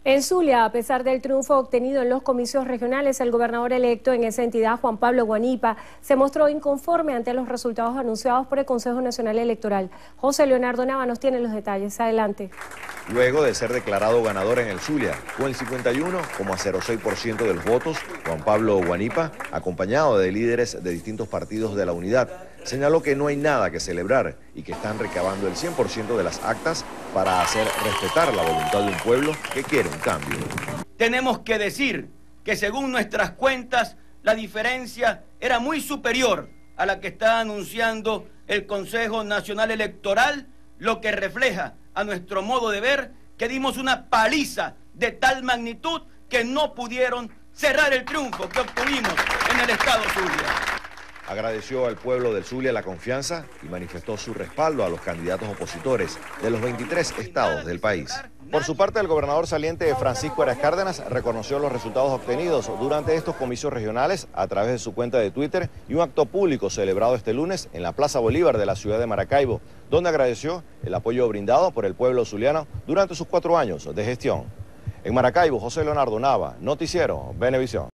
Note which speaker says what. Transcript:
Speaker 1: En Zulia, a pesar del triunfo obtenido en los comicios regionales, el gobernador electo en esa entidad, Juan Pablo Guanipa, se mostró inconforme ante los resultados anunciados por el Consejo Nacional Electoral. José Leonardo Nava nos tiene los detalles. Adelante.
Speaker 2: Luego de ser declarado ganador en el Zulia, con el 51,06% de los votos, Juan Pablo Guanipa, acompañado de líderes de distintos partidos de la unidad, señaló que no hay nada que celebrar y que están recabando el 100% de las actas para hacer respetar la voluntad de un pueblo que quiere un cambio.
Speaker 3: Tenemos que decir que según nuestras cuentas, la diferencia era muy superior a la que está anunciando el Consejo Nacional Electoral, lo que refleja a nuestro modo de ver que dimos una paliza de tal magnitud que no pudieron cerrar el triunfo que obtuvimos en el estado Zulia.
Speaker 2: Agradeció al pueblo del Zulia la confianza y manifestó su respaldo a los candidatos opositores de los 23 estados del país. Por su parte, el gobernador saliente Francisco Heras Cárdenas reconoció los resultados obtenidos durante estos comicios regionales a través de su cuenta de Twitter y un acto público celebrado este lunes en la Plaza Bolívar de la ciudad de Maracaibo, donde agradeció el apoyo brindado por el pueblo zuliano durante sus 4 años de gestión. En Maracaibo, José Leonardo Nava, Noticiero Venevisión.